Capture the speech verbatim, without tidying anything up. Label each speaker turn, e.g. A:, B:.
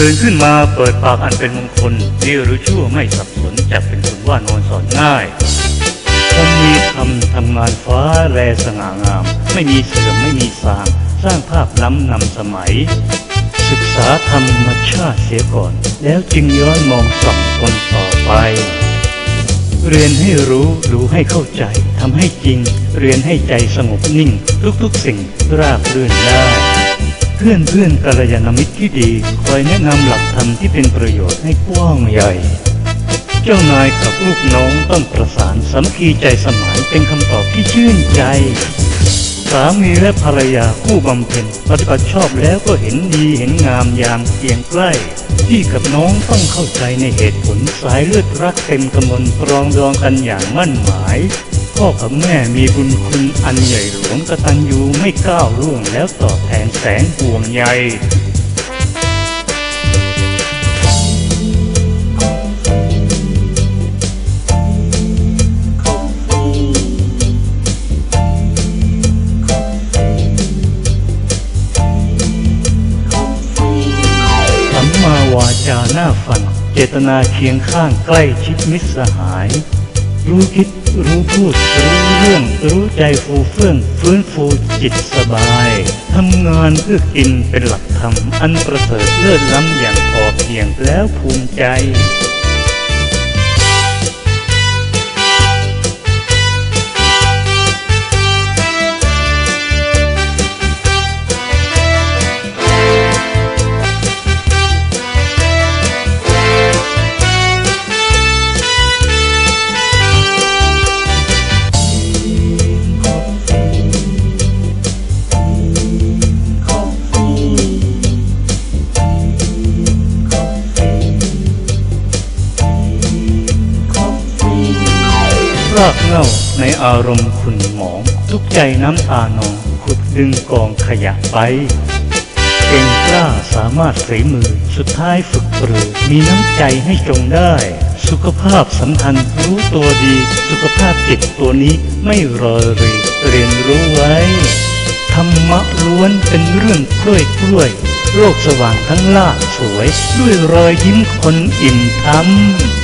A: ตื่นขึ้นมาเปิดปากอันเป็นมงคลดีหรือชั่วไม่สับสนจับเป็นคนว่านอนสอนง่ายคนมีธรรมทำงานฟ้าแลสง่างามไม่มีเสื่อมไม่มีสางสร้างภาพล้ำนำสมัยศึกษาธรรมชาติเสียก่อนแล้วจึงย้อนมองส่องคนต่อไปเรียนให้รู้รู้ให้เข้าใจทำให้จริงเรียนให้ใจสงบนิ่งทุกๆสิ่งราบรื่นได้เพื่อนเพื่อนกัลยาณมิตรที่ดีคอยแนะนำหลักธรรมที่เป็นประโยชน์ให้กว้างใหญ่เจ้านายกับลูกน้องต้องประสานสามัคคีใจสมานเป็นคำตอบที่ชื่นใจสามีและภรรยาคู่บำเพ็ญปฏิบัติชอบแล้วก็เห็นดีเห็นงามยามเคียงใกล้พี่กับน้องต้องเข้าใจในเหตุผลสายเลือดรักเต็มกำมลปรองดองกันอย่างมั่นหมายพ่อกับแม่มีบุญคุณอันใหญ่หลวงกตัญญูไม่ก้าวล่วงแล้วตอบแทนแสนห่วงใยสัมมาวาจาหน้าฟังเจตนาเคียงข้างใกล้ชิดมิตรสหายรู้คิดรู้พูดรู้เรื่องรู้ใจฟูเฟื่องฟื้นฟูจิตสบายทำงานเพื่อกินเป็นหลักธรรมอันประเสริฐเลิศล้ำอย่างพอเพียงแล้วภูมิใจรากเหง้าในอารมณ์ขุ่นหมองทุกใจน้ำตานองขุดดึงกองขยะไปเก่งกล้าสามารถฝีมือสุดท้ายฝึกปรือมีน้ำใจให้จงได้สุขภาพสำคัญรู้ตัวดีสุขภาพจิตตัวนี้ไม่รอรีเรียนรู้ไว้ธรรมะล้วนเป็นเรื่องกล้วยกล้วยโลกสว่างทั้งล่าสวยด้วยรอยยิ้มคนอิ่มธรรม